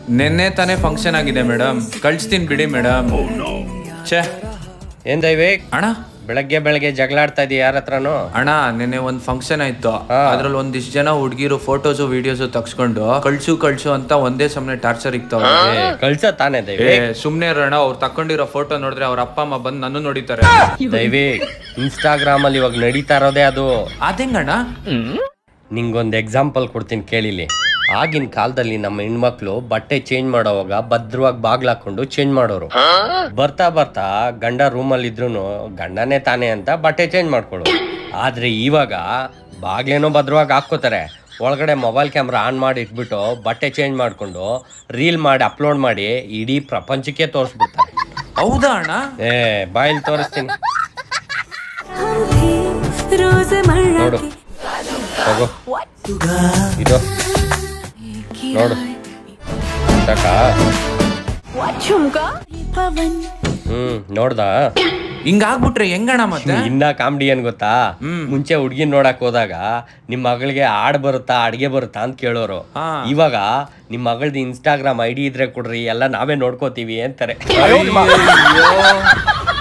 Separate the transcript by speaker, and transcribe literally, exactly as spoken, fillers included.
Speaker 1: ನಿನ್ನೆ ತಾನೇ ಫಂಕ್ಷನ್ ಆಗಿದೆ ಮೇಡಮ್, ಕಳಿಸ್ತೀನಿ ಬಿಡಿ ಮೇಡಮ್. ಛೇ
Speaker 2: ಏನ್ ದೈವಿಕ್
Speaker 1: ಅಣ್ಣ
Speaker 2: ಬೆಳಗ್ಗೆ ಬೆಳಗ್ಗೆ ಜಗಳಾಡ್ತಾ ಇದೀಯ ಯಾರ ಹತ್ರನು?
Speaker 1: ಅಣ್ಣ ನಿನ್ನೆ ಒಂದ್ ಫಂಕ್ಷನ್ ಆಯ್ತು, ಅದ್ರಲ್ಲಿ ಒಂದಿಷ್ಟು ಜನ ಹುಡ್ಗಿರು ಫೋಟೋಸು ವಿಡಿಯೋಸು ತಗ್ಸ್ಕೊಂಡು ಕಳ್ಸು ಕಳ್ಸು ಅಂತ ಒಂದೇ ಸಮನೆ ಟಾರ್ಚರ್ ಇಕ್ತಾವ.
Speaker 2: ಕಳ್ಸ ತಾನೇ ದೈವಿಕ್?
Speaker 1: ಸುಮ್ನೆ ಅಣ್ಣ, ಅವ್ರು ತಕೊಂಡಿರೋ ಫೋಟೋ ನೋಡಿದ್ರೆ ಅವ್ರ ಅಪ್ಪ ಅಮ್ಮ ಬಂದು ನನ್ನ ನೋಡಿತಾರೆ.
Speaker 2: ದೈವಿಕ್ ಇನ್ಸ್ಟಾಗ್ರಾಮ್ ಅಲ್ಲಿ ಇವಾಗ ನಡೀತಾ ಇರೋದೇ ಅದು.
Speaker 1: ಅದೇಂಗಣ್ಣ?
Speaker 2: ನಿಂಗೊಂದು ಎಕ್ಸಾಂಪಲ್ ಕೊಡ್ತೀನಿ ಕೇಳಿಲಿ. ಆಗಿನ ಕಾಲದಲ್ಲಿ ನಮ್ಮ ಹೆಣ್ಮಕ್ಳು ಬಟ್ಟೆ ಚೇಂಜ್ ಮಾಡೋವಾಗ ಭದ್ರವಾಗಿ ಬಾಗ್ಲಾಕೊಂಡು ಚೇಂಜ್ ಮಾಡೋರು. ಬರ್ತಾ ಬರ್ತಾ ಗಂಡ ರೂಮಲ್ಲಿ ಇದ್ರು ಗಂಡನೇ ತಾನೇ ಅಂತ ಬಟ್ಟೆ ಚೇಂಜ್ ಮಾಡ್ಕೊಳ್ಳೋರು. ಆದ್ರೆ ಇವಾಗ ಬಾಗ್ಲೇನೋ ಭದ್ರವಾಗಿ ಹಾಕೋತಾರೆ, ಒಳಗಡೆ ಮೊಬೈಲ್ ಕ್ಯಾಮ್ರಾ ಆನ್ ಮಾಡಿ ಇಟ್ಬಿಟ್ಟು ಬಟ್ಟೆ ಚೇಂಜ್ ಮಾಡ್ಕೊಂಡು ರೀಲ್ ಮಾಡಿ ಅಪ್ಲೋಡ್ ಮಾಡಿ ಇಡೀ ಪ್ರಪಂಚಕ್ಕೆ ತೋರಿಸ್ಬಿಡ್ತಾರೆ.
Speaker 1: ಹೌದಾ ಅಣ್ಣ?
Speaker 2: ಏ ಬಾಯಲ್ಲಿ ತೋರಿಸ್ತೀನಿ ನೋಡು. ಹೋಗೋ ಇದು ನೋಡು ಹ್ಮ್ ನೋಡ್ದಾ?
Speaker 1: ಹಿಂಗಾಗ್ಬಿಟ್ರೆ ಹೆಂಗಣ್ಣ ಮತ್ತೆ?
Speaker 2: ಇನ್ನ ಕಾಮಿಡಿ ಏನ್ ಗೊತ್ತಾ, ಮುಂಚೆ ಹುಡ್ಗಿನ್ ನೋಡಕ್ ಹೋದಾಗ ನಿಮ್ ಮಗಳಿಗೆ ಆಡ್ ಬರುತ್ತಾ ಅಡ್ಗೆ ಬರುತ್ತಾ ಅಂತ ಕೇಳೋರು. ಇವಾಗ ನಿಮ್ ಮಗಳದ್ದು ಇನ್ಸ್ಟಾಗ್ರಾಮ್ ಐಡಿ ಇದ್ರೆ ಕೊಡ್ರಿ, ಎಲ್ಲ ನಾವೇ ನೋಡ್ಕೋತೀವಿ ಅಂತಾರೆ.